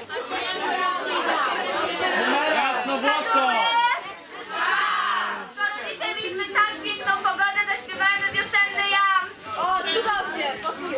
Jasnowłoso! Skoro dzisiaj mieliśmy tak piękną pogodę, zaśpiewajmy wiosenny jam! O, cudownie, pasuje.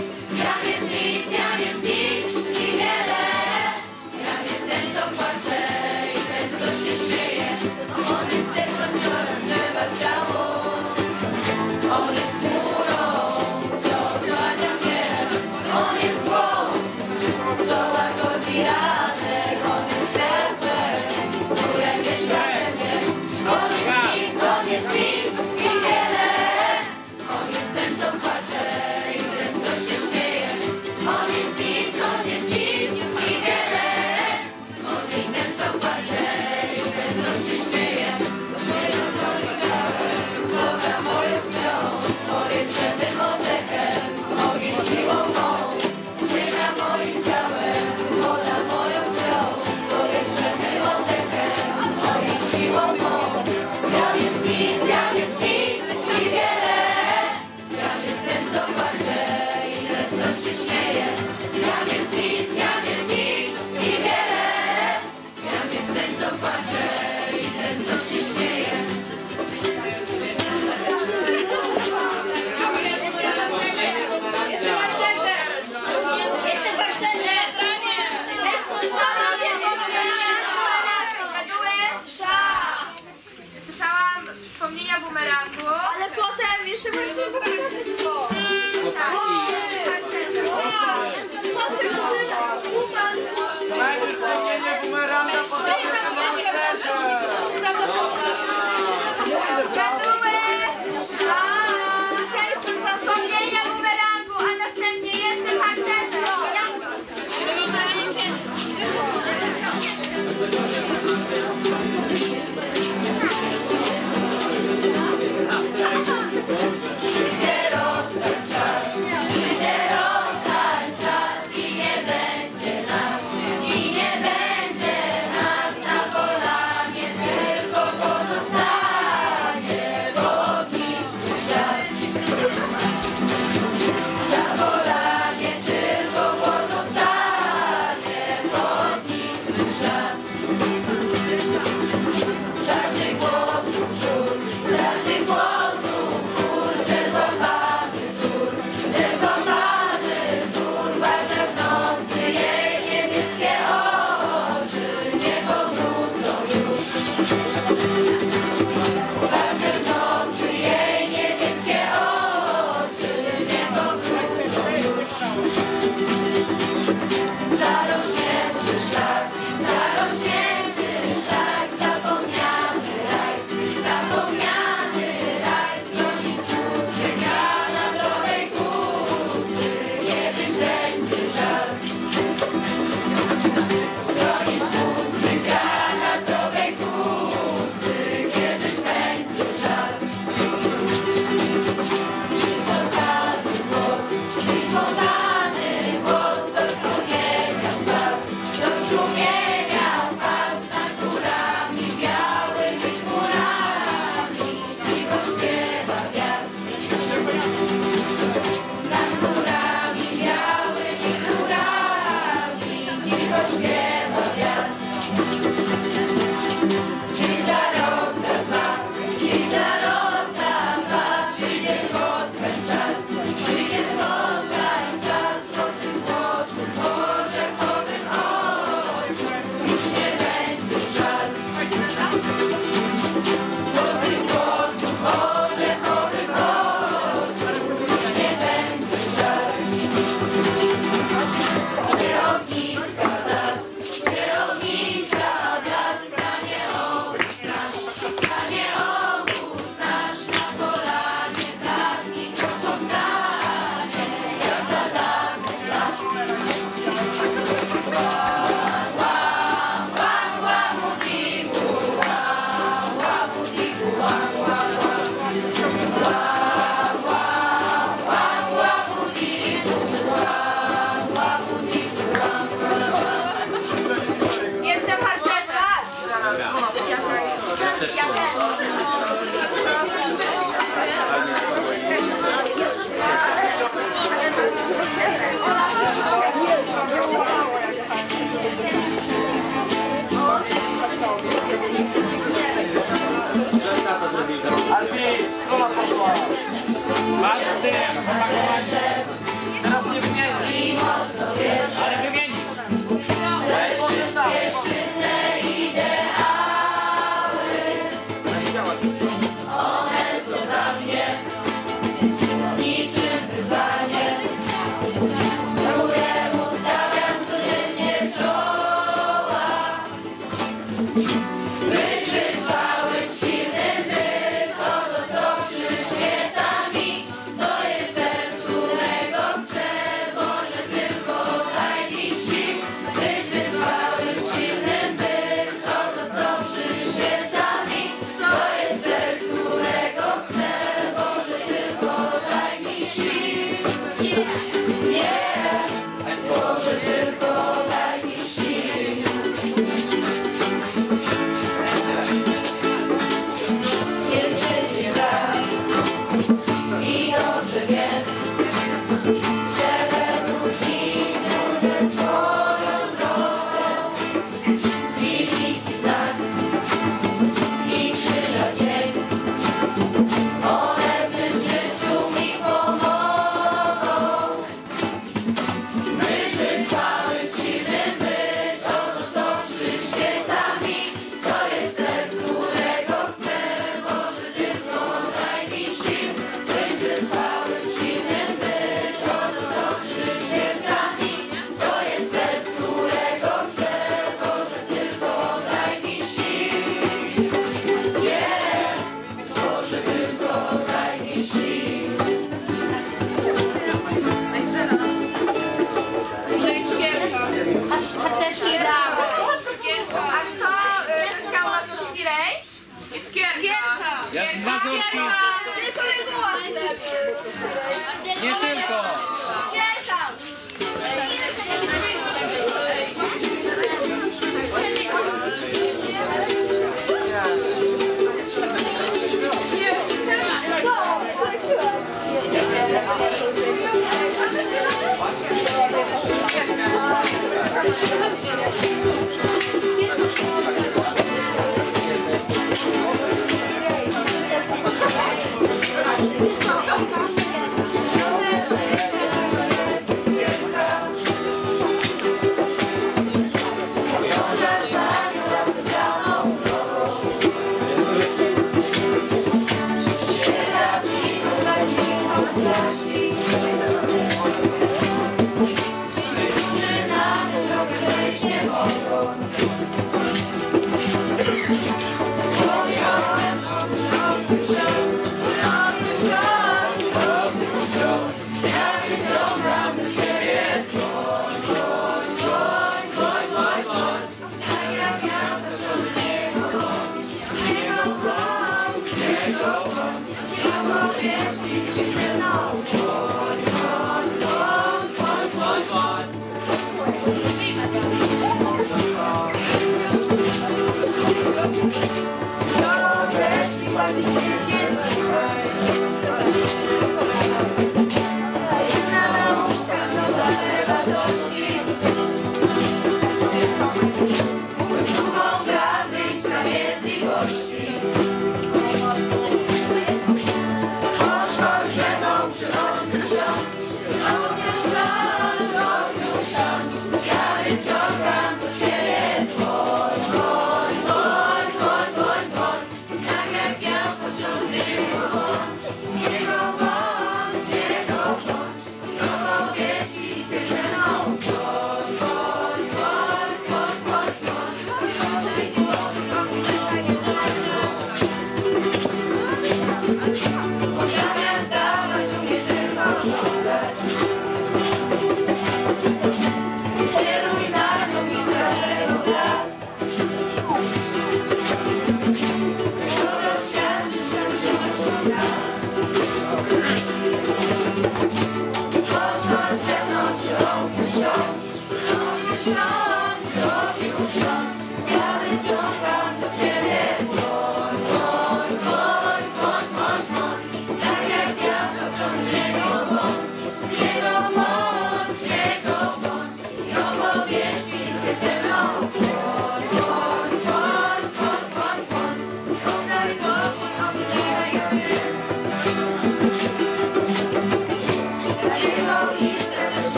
Jam jest nic i wiele, jam jest ten, co płacze. Patrzcie, opakowanie. Teraz nie wymieni. Ale wymieni. One są dla mnie niczym wyzwanie, któremu stawiam codziennie czoła. Być wytrwałym, silnym, być oto co przyświeca mi. To jest cel, którego chcę, może tylko daj mi sił. Być wytrwałym, silnym, być oto co przyświeca mi. To jest cel, którego chcę, może tylko daj mi sił. Nie, może tylko daj mi sił. Jest życie tak i dobrze wiem, że według nich pójdę swoją drogą. Linijki znak i krzyża cień, one w tym życiu mi pomogą. Być wytrwałym, silnym, być oto co przyświeca mi. To jest cel, którego chcę, może tylko daj mi sił. Być wytrwałym, silnym, być oto co przyświeca mi. To jest cel, którego chcę, może tylko daj mi sił. Yeah, może tylko daj mi sił. A kto chciał na polski rejs? Jest Mazurki. Tylko nie była. Nie tylko. No, poleciłem.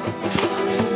Boże.